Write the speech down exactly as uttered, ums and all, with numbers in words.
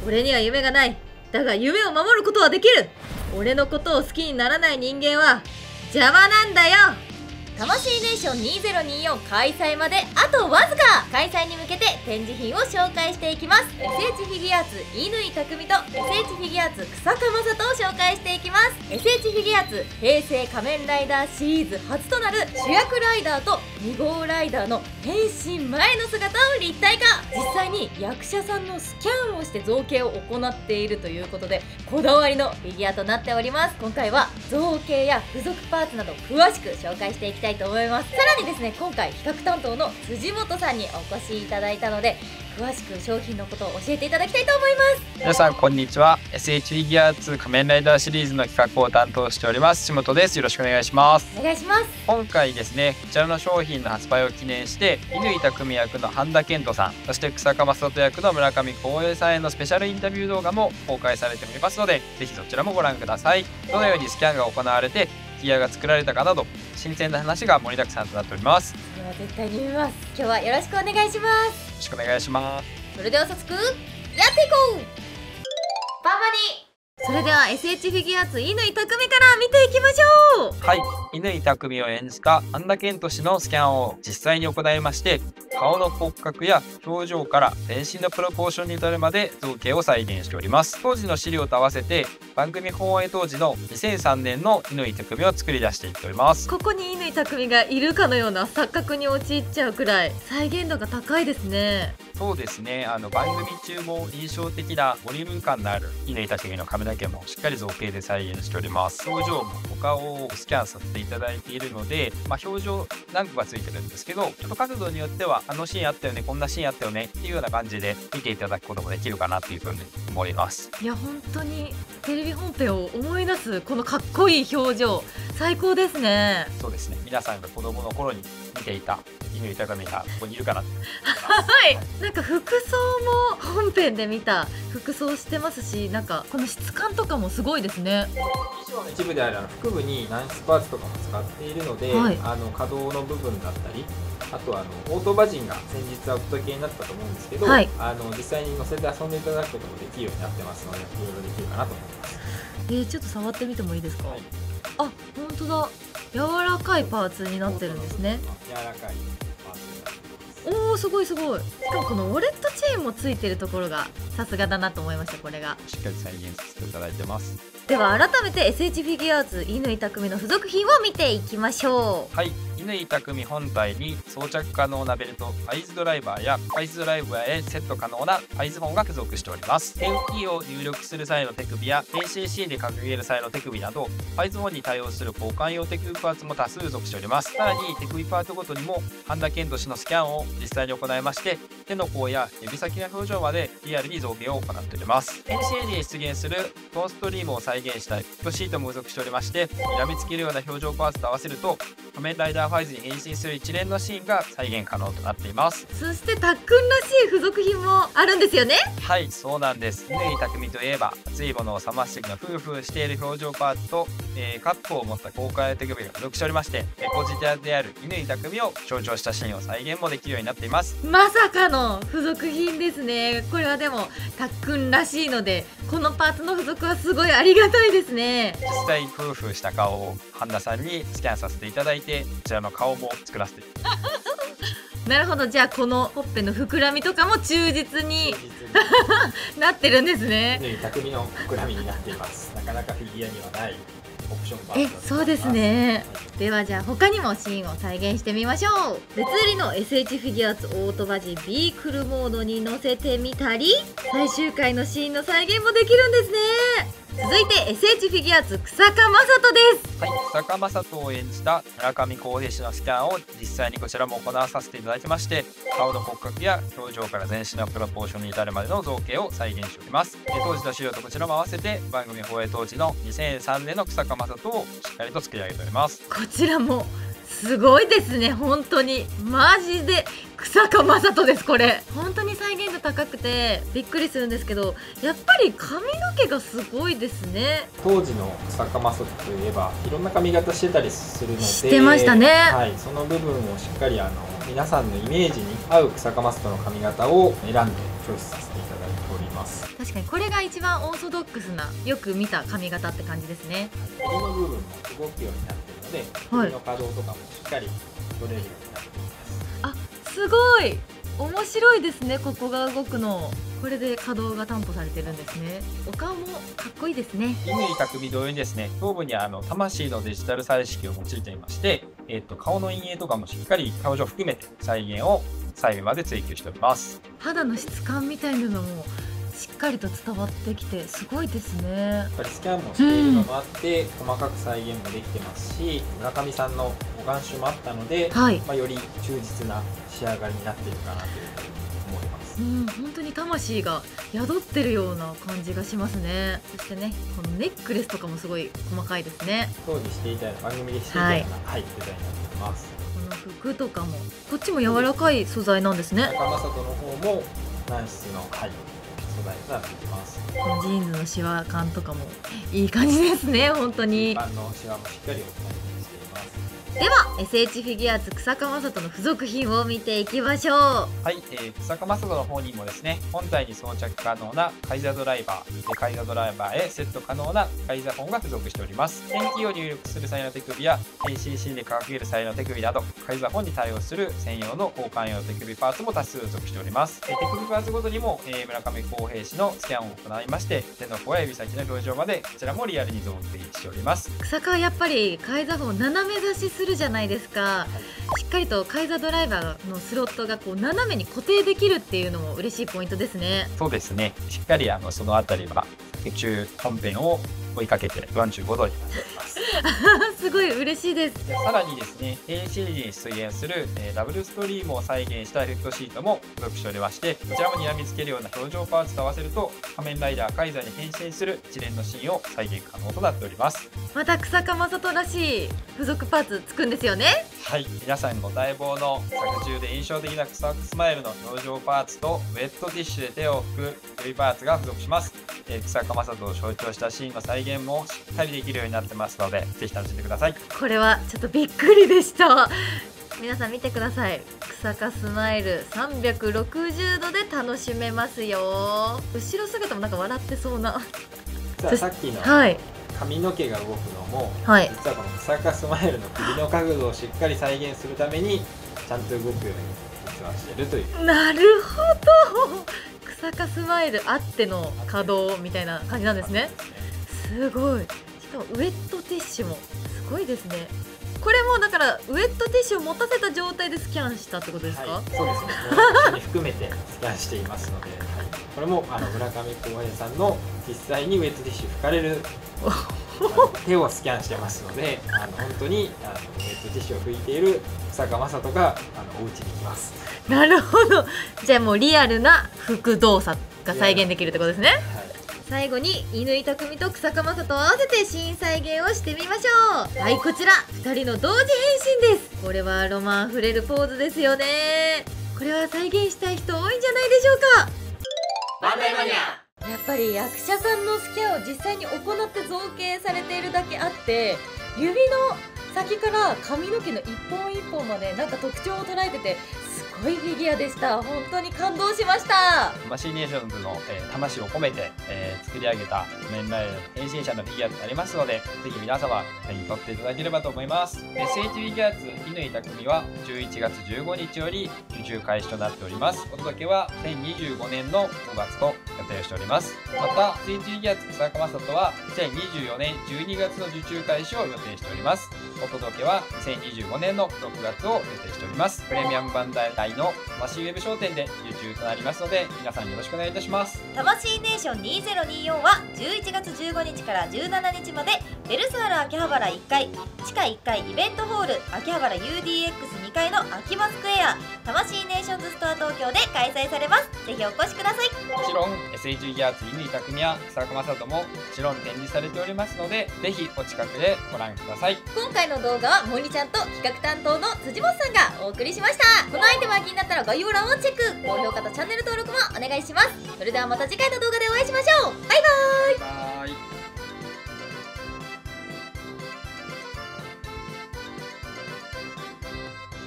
俺には夢がない。だが夢を守ることはできる。俺のことを好きにならない人間は邪魔なんだよ。魂ネーションにせんにじゅうよん開催まであとわずか。開催に向けて展示品を紹介していきます。 エスエイチ フィギュアーツ乾匠と エスエイチ フィギュアーツ草加正人を紹介していきます。 エスエイチ フィギュアーツ平成仮面ライダーシリーズ初となる主役ライダーとに号ライダーの変身前の姿を立体化。実際に役者さんのスキャンをして造形を行っているということで、こだわりのフィギュアとなっております。今回は造形や付属パーツなど詳しく紹介していきたいと思います。さらにですね、今回企画担当の辻本さんにお越しいただいたので、詳しく商品のことを教えていただきたいと思います。 皆さんこんにちは。 エスエイチ フィギュアーツ仮面ライダーシリーズの企画を担当しております辻本です。よろしくお願いします。 お願いします。 今回ですね、こちらの商品の発売を記念して乾匠役の半田健人さん、そして草加正人役の村上光栄さんへのスペシャルインタビュー動画も公開されておりますので、ぜひそちらもご覧ください。どのようにスキャンが行われてフィギュアが作られたかなど新鮮な話が盛りだくさんとなっております。 では絶対に見ます。今日はよろしくお願いします。 よろしくお願いします。 それでは早速やっていこう。パパに。それでは エスエイチ フィギュアーツ乾匠から見ていきましょう。 はい、乾匠を演じた半田健人氏のスキャンを実際に行いまして、顔の骨格や表情から全身のプロポーションに至るまで造形を再現しております。当時の資料と合わせて番組放映当時のにせんさんねんの乾匠を作り出していっております。 ここに乾匠がいるかのような錯覚に陥っちゃうくらい再現度が高いですね。 そうですね、あの番組中も印象的なボリューム感のある乾匠の髪の毛もしっかり造形で再現しております。表情もお顔をスキャンさせていただいているので、まあ、表情何個かついてるんですけど、ちょっと角度によってはあのシーンあったよね、こんなシーンあったよねっていうような感じで見ていただくこともできるかなっていうふうに思います。 いや本当にテレビ本編を思い出すこのかっこいい表情最高ですね。 そうですね、皆さんが子供の頃に見ていた乾匠がここにいるかなとはい、なんか服装も本編で見た服装してますし、なんかこの質感とかもすごいですね。 衣装の一部であるあの腹部に軟質パーツとかも使っているので、はい、あの可動の部分だったり、あとはあのオートバジンが先日はお届けになったと思うんですけど、はい、あの実際に乗せて遊んでいただくこともできるようになってますので、いろいろできるかなと思います。 えー、ちょっと触ってみてもいいですか？はい、あ、本当だ、柔らかいパーツになってるんですね。 柔らかいパーツになってます。 おー、すごいすごい。しかもこのウォレットチェーンもついてるところがさすがだなと思いました。これがしっかり再現させていただいてます。 では改めて エスエイチ フィギュアーツ乾匠の付属品を見ていきましょう。 はい、乾匠本体に装着可能なベルト、アイズドライバーやアイズドライバーへセット可能なアイズホンが付属しております。点キーを入力する際の手首や エーシーシー で掲げる際の手首などアイズホンに対応する交換用手首パーツも多数付属しております。さらに手首パートごとにも半田健人氏のスキャンを実際に行いまして、手の甲や指先の表情までリアルに造形を行っております。エヌシーエー に出現するトーンストリームを再現したフットシートも付属しておりまして、睨みつけるような表情パーツと合わせると仮面ライダーファイズに変身する一連のシーンが再現可能となっています。 そしてたっくんらしい付属品もあるんですよね。 はい、そうなんです。乾匠といえば熱いものを冷ましてきのフーフーしている表情パーツと、えー、カップを持った高価手首が付属しておりまして、エコジタである乾匠を象徴したシーンを再現もできるようになっています。 まさかの付属品ですね。これはでもたっくんらしいので、このパーツの付属はすごいありがたいですね。 実際フーフーした顔を半田さんにスキャンさせていただいて、こちらの顔も作らせてなるほど、じゃあこのほっぺの膨らみとかも忠実になってるんですね。 乾匠の膨らみになっています。なかなかフィギュアにはないオプションパーツえ、そうですね。ではじゃあ他にもシーンを再現してみましょう。別売りの エスエイチ フィギュアーツオートバジビークルモードに乗せてみたり、最終回のシーンの再現もできるんですね。続いて エスエイチ フィギュアーツ草加正人です。 はい、草加正人を演じた村上光平氏のスキャンを実際にこちらも行わさせていただきまして、顔の骨格や表情から全身のプロポーションに至るまでの造形を再現しております。当時の資料とこちらも合わせて番組放映当時のにせんさんねんの草加正人をしっかりと作り上げております。 こちらもすごいですね。本当にマジで草加正人です。これ本当に再現度高くてびっくりするんですけど、やっぱり髪の毛がすごいですね。 当時の草加正人といえばいろんな髪型してたりするので、 してましたね。 はい、その部分をしっかりあの皆さんのイメージに合う草加正人の髪型を選んでチョイスさせていただいております。 確かにこれが一番オーソドックスなよく見た髪型って感じですね。 首の部分も動くようになっているので、首の可動とかもしっかり取れるようになっています。 あ、すごい面白いですね。ここが動くの、これで可動が担保されてるんですね。お顔もかっこいいですね。 乾匠同様にですね、頭部にあの魂のデジタル彩色を用いていまして、えっと顔の陰影とかもしっかり表情含めて再現を細部まで追求しております。 肌の質感みたいなのもしっかりと伝わってきてすごいですね。 やっぱりスキャンもしているのもあって、うん、細かく再現もできてますし、村上さんのご眼種もあったので、はい、まあより忠実な仕上がりになっているかなというふうに思います。 うん、本当に魂が宿ってるような感じがしますね。そしてね、このネックレスとかもすごい細かいですね。 当時していたような番組でしていたような、はいはい、デザインになっています。 この服とかもこっちも柔らかい素材なんですね。 中正人の方も軟質の、はい、素材になっています。 このジーンズのシワ感とかもいい感じですね。本当に一般のシワもしっかりお伝えしています。 では エスエイチ フィギュアーツ草加正人の付属品を見ていきましょう。 はい、えー、草加正人の方にもですね、本体に装着可能なカイザードライバー、カイザードライバーへセット可能なカイザーフォンが付属しております。ペンキーを入力する際の手首や エーシーシー で掲げる際の手首など、カイザーフォンに対応する専用の交換用手首パーツも多数付属しております。えー、手首パーツごとにも、えー、村上康平氏のスキャンを行いまして、手の甲や指先の表情までこちらもリアルに造形しております。 草加はやっぱりカイザーフォン斜め出しするじゃないですか。はい、しっかりとカイザードライバーのスロットがこう斜めに固定できるっていうのも嬉しいポイントですね。 そうですね、しっかりあのそのあたりは血中本編を追いかけてよんじゅうごどになっておりますすごい嬉しいです。 でさらにですね エーシー に出現する、えー、ダブルストリームを再現したエフェクトシートも付属しておりまして、こちらもにらみつけるような表情パーツと合わせると仮面ライダーカイザーに変身する一連のシーンを再現可能となっております。 また草加正人らしい付属パーツつくんですよね。 はい、皆さんご待望の作中で印象的な草加スマイルの表情パーツとウェットティッシュで手を拭く指パーツが付属します。えー、草加正人を象徴したシーンの再現もしっかりできるようになってますので、ぜひ楽しんでください。 これはちょっとびっくりでした。皆さん見てください。草加スマイルさんびゃくろくじゅうどで楽しめますよ。後ろ姿もなんか笑ってそうな。 さっきの髪の毛が動くのも、はい、実はこの草加スマイルの首の角度をしっかり再現するためにちゃんと動くように実はしてるという。 なるほど。草加スマイルあっての稼働みたいな感じなんですね。すごい。しかもウェットティッシュもすごいですね。これもだからウェットティッシュを持たせた状態でスキャンしたってことですか？はい、 そうですね。一緒に含めてスキャンしていますので、はい、これもあの村上康平さんの実際にウェットティッシュ拭かれる手をスキャンしてますので、あの本当にあのウェットティッシュを拭いている草加正人があのお家に来ます。 なるほど。じゃあもうリアルな拭く動作が再現できるってことですね。はい、最後に乾匠と草加正人を合わせてシーン再現をしてみましょう。はい、こちらふたりの同時変身です。これはロマンあふれるポーズですよね。これは再現したい人多いんじゃないでしょうか。バンダイマニア。やっぱり役者さんのスキャンを実際に行って造形されているだけあって、指の先から髪の毛の一本一本までなんか特徴を捉えててすごいフィギュアでした。本当に感動しました。 マシーネーションズの、えー、魂を込めて、えー、作り上げた仮面ライダーの変身者のフィギュアとなりますので、ぜひ皆様手に取っていただければと思います。 エスエイチ フィギュアーツ乾匠はじゅういちがつじゅうごにちより受注開始となっております。お届けはせんにじゅうごねんのごがつと予定しております。また エスエイチ フィギュアーツ草加正人はせんにじゅうよねんじゅうにがつの受注開始を予定しております。お届けはにせんにじゅうごねんのろくがつを予定しております。プレミアムバンダイの魂ウェブ商店で受注となりますので、皆さんよろしくお願いいたします。 魂ネーションにせんにじゅうよんはじゅういちがつじゅうごにちからじゅうしちにちまでベルサール秋葉原いっかい地下いっかいイベントホール秋葉原 ユーディーエックスに 階の秋葉スクエア魂ネーションズストア東京で開催されます。ぜひお越しください。 もちろん エスエイチ フィギュアーツ乾匠や草加正人ももちろん展示されておりますので、ぜひお近くでご覧ください。 今回の動画は森ちゃんと企画担当の辻本さんがお送りしました。このアイテムが気になったら概要欄をチェック、高評価とチャンネル登録もお願いします。それではまた次回の動画でお会いしましょう。バイバイ。